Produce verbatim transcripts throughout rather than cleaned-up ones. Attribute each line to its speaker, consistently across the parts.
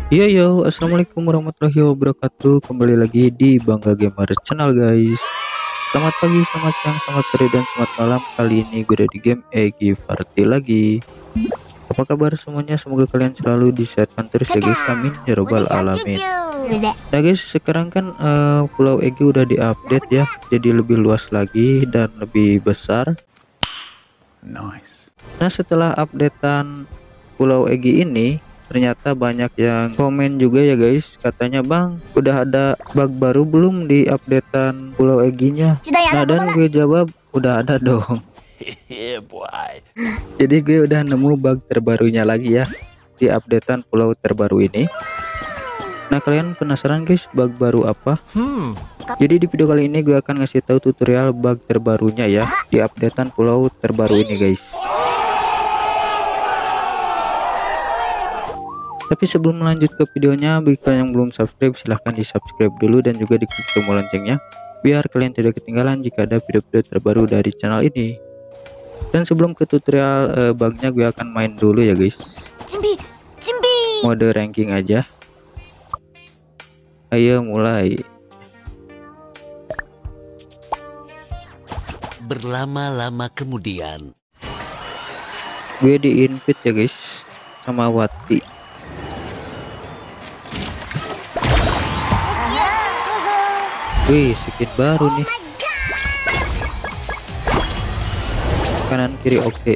Speaker 1: Iya yo, assalamualaikum warahmatullahi wabarakatuh. Kembali lagi di Bangga Gamer Channel guys. Selamat pagi, selamat siang, selamat sore, dan selamat malam. Kali ini gue ada di game Egi Party lagi. Apa kabar semuanya? Semoga kalian selalu disehatkan terus ya guys. Amin ya robbal alamin. Nah guys, sekarang kan uh, Pulau Egi udah diupdate ya, jadi lebih luas lagi dan lebih besar.
Speaker 2: Nice.
Speaker 1: Nah setelah updatean Pulau Egi ini, ternyata banyak yang komen juga ya guys, katanya bang udah ada bug baru belum di updatean Pulau Egi-nya. Nah dan gue jawab udah ada dong. Jadi gue udah nemu bug terbarunya lagi ya di updatean pulau terbaru ini. Nah kalian penasaran guys bug baru apa? Hmm. Jadi di video kali ini gue akan ngasih tahu tutorial bug terbarunya ya di updatean pulau terbaru ini guys. Tapi sebelum lanjut ke videonya, bagi kalian yang belum subscribe silahkan di subscribe dulu dan juga diklik tombol loncengnya biar kalian tidak ketinggalan jika ada video-video terbaru dari channel ini. Dan sebelum ke tutorial uh, bugnya, gue akan main dulu ya guys. Mode ranking aja. Ayo mulai.
Speaker 3: Berlama-lama kemudian
Speaker 1: Gue di invite ya guys sama Wati. Wih, skin baru nih. Kanan kiri oke. Okay.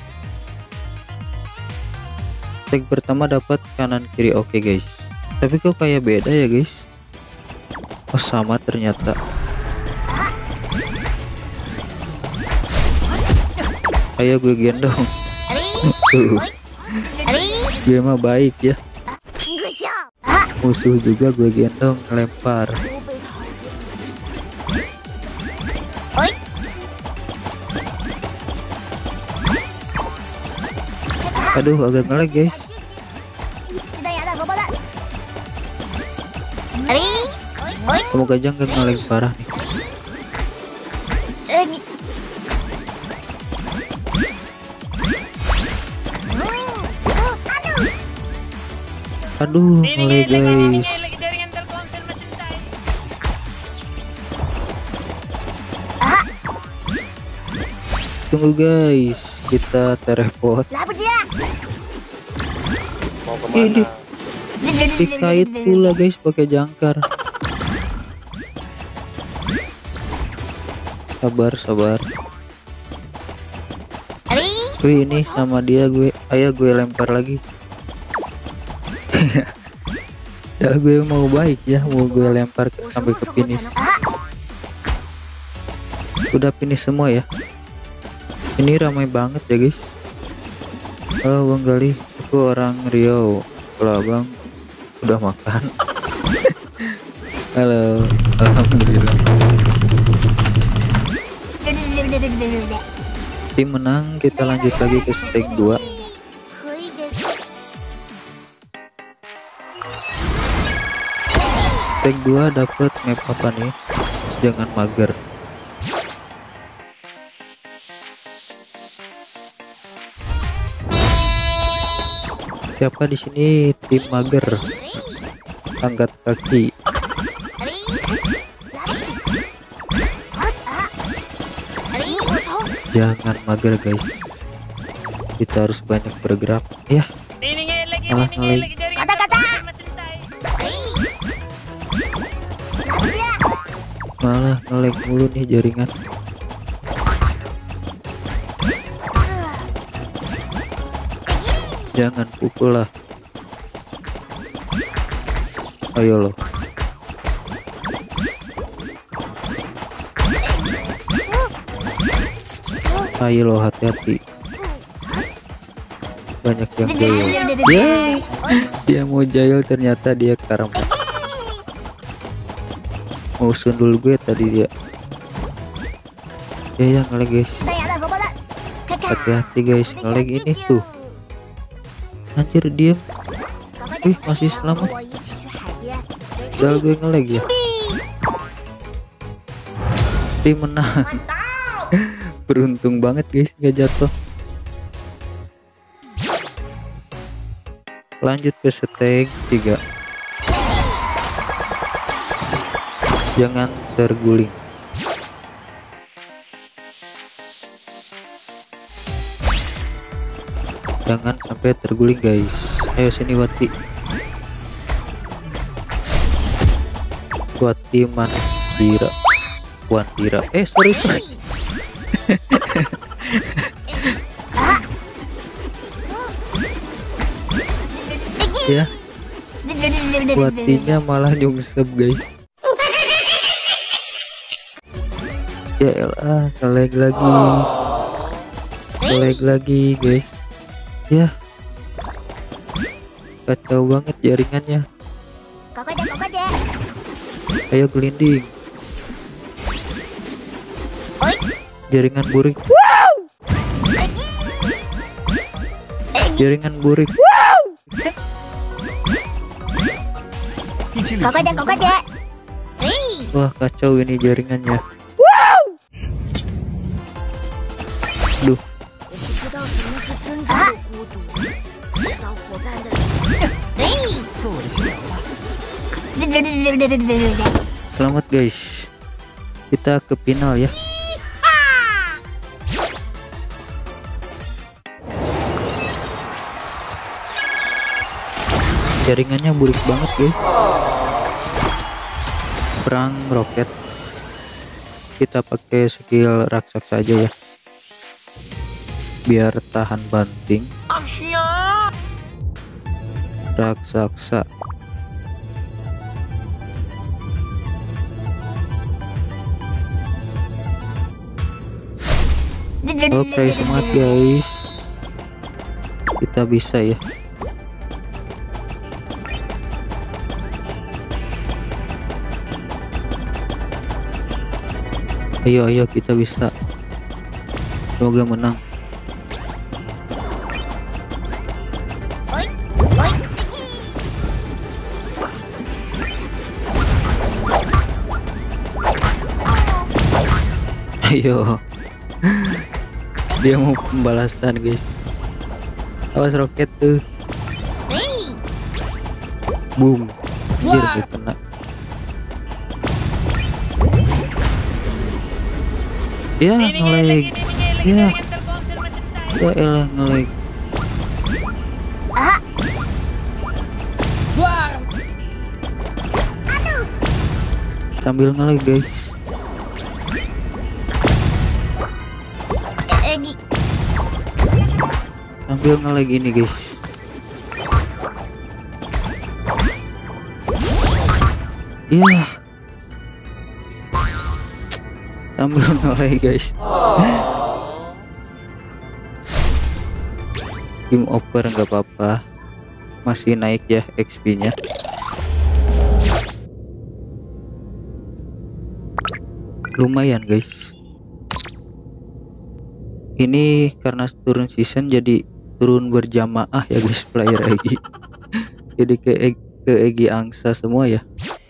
Speaker 1: Tag pertama dapat kanan kiri oke okay, guys. Tapi kok kayak beda ya guys? Oh sama ternyata. Ayo gue gendong. Tuh. Gue mah baik ya. Musuh juga gue gendong, lempar. Aduh agak ngelag guys. Semoga aja nggak ngelag parah nih. Aduh ngelag guys. Tunggu guys, kita terepot. Ini dikait pula guys pakai jangkar. Sabar sabar. Wih ini sama dia gue. Ayo gue lempar lagi. Ya gue mau baik ya, mau gue lempar ke, sampai ke finish. Udah finish semua ya. Ini ramai banget ya guys. Halo Bang Gali, aku orang Riau. Kalau abang udah makan. Halo, alhamdulillah. Tim menang, kita lanjut lagi ke stage dua. Stage dua dapat map apa nih? Jangan mager. Siapa di sini tim mager? Angkat kaki. Jangan mager guys. Kita harus banyak bergerak ya. Malah ngelag. Malah ngelag mulu nih jaringan. Jangan pukul lah. Ayo loh. Ayo loh, hati-hati. Banyak yang jahil. Yes. Dia mau jahil ternyata dia karma. Mau sundul gue tadi dia. Ya yang ngelag guys. Hati-hati guys, ngelag ini tuh. Anjir diem. Wih masih selamat. Padahal gue ngelag ya. Tim menang. Beruntung banget guys nggak jatuh. Lanjut ke setting tiga. Jangan terguling. Jangan sampai terguling guys. Ayo sini Wati. Wati Mandira. Wandira. Eh sorry sorry. Ya. Watinya malah nyungsep guys. Ya elah, ngelag lagi. Ngelag lagi guys. Ya. Kacau banget jaringannya. Ayo gelinding. Jaringan burik. Jaringan burik. Wah kacau ini jaringannya. Duh. Selamat guys. Kita ke final ya. Jaringannya burik banget guys. Perang roket. Kita pakai skill raksasa aja ya, biar tahan banting. Raksasa. Oke semangat guys, kita bisa ya. Ayo ayo kita bisa, semoga menang. Ayo. Dia mau pembalasan guys. Awas roket tuh. Boom. Anjir dia kena. Ya ngelag. Ya. Ya elah ngelag. Sambil ngelag guys. Sambil ngelag ini guys. Iya yeah. Sambil ngelag guys. Game over nggak apa-apa, masih naik ya X P nya. Lumayan guys. Ini karena turun season jadi turun berjamaah ya guys player Egi. Jadi ke ke Egi angsa semua ya.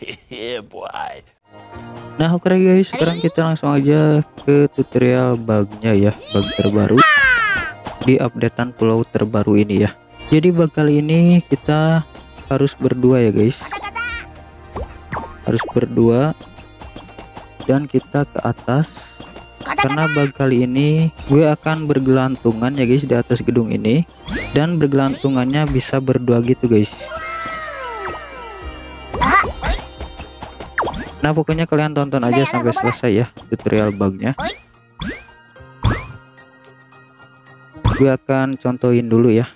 Speaker 1: Nah oke okay guys, sekarang kita langsung aja ke tutorial bugnya ya, bug terbaru di updatean pulau terbaru ini ya. Jadi bug kali ini kita harus berdua ya guys, harus berdua dan kita ke atas. Karena bug kali ini gue akan bergelantungan ya guys di atas gedung ini, dan bergelantungannya bisa berdua gitu guys. Nah pokoknya kalian tonton aja sampai selesai ya tutorial bugnya. Gue akan contohin dulu ya.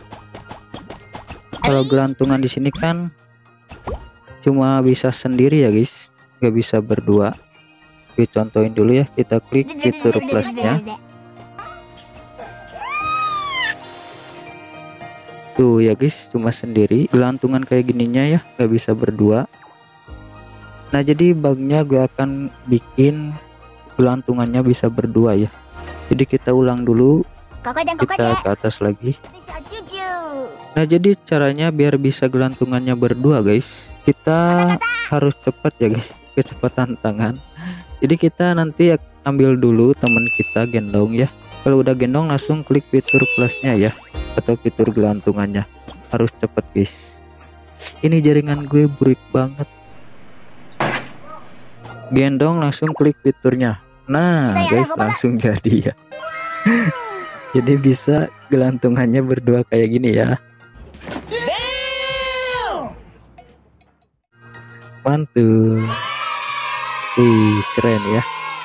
Speaker 1: Kalau gelantungan di sini kan cuma bisa sendiri ya guys, nggak bisa berdua. Gue contohin dulu ya, kita klik fitur plusnya. Tuh ya guys, cuma sendiri, gelantungan kayak gininya ya, nggak bisa berdua. Nah jadi bugnya gue akan bikin gelantungannya bisa berdua ya. Jadi kita ulang dulu, kita ke atas lagi. Nah jadi caranya biar bisa gelantungannya berdua guys, kita harus cepat ya guys, kecepatan tangan. Jadi kita nanti ambil dulu temen kita gendong ya. Kalau udah gendong langsung klik fitur plusnya ya, atau fitur gelantungannya. harus cepet guys. Ini jaringan gue burik banget. Gendong langsung klik fiturnya. Nah guys, langsung jadi ya. Jadi bisa gelantungannya berdua kayak gini ya. Mantul. Wih, keren ya.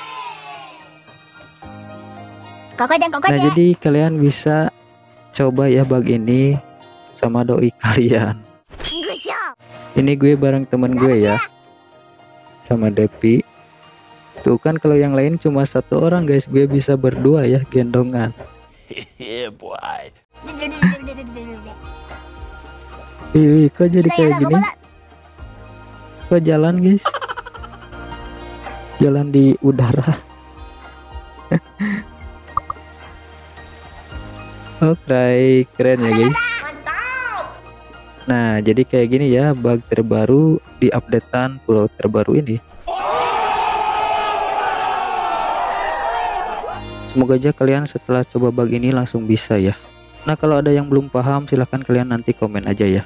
Speaker 1: Nah jadi kalian bisa coba ya bug ini sama doi kalian. Ini gue bareng temen gue ya, sama Depi. Tuh kan kalau yang lain cuma satu orang guys, gue bisa berdua ya gendongan.
Speaker 3: Yeah, boy.
Speaker 1: Wih, kok jadi kayak gini? Kok jalan guys? Jalan di udara. Oke, keren ya guys. Nah jadi kayak gini ya bug terbaru di updatean pulau terbaru ini. Semoga aja kalian setelah coba bug ini langsung bisa ya. Nah kalau ada yang belum paham silahkan kalian nanti komen aja ya.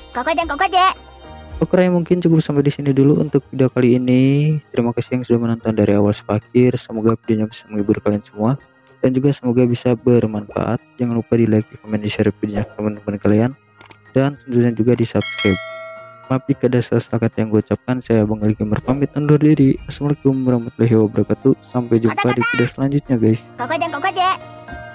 Speaker 1: Oke, mungkin cukup sampai di sini dulu untuk video kali ini. Terima kasih yang sudah menonton dari awal sampai akhir. Semoga videonya bisa menghibur kalian semua dan juga semoga bisa bermanfaat. Jangan lupa di like, di komen, di share videonya ke teman-teman kalian, dan tentunya juga di subscribe. Maaf jika ada salah kata yang gue ucapkan. Saya Bang Ali Gamer pamit undur diri. Assalamualaikum warahmatullahi wabarakatuh. Sampai jumpa di video selanjutnya guys.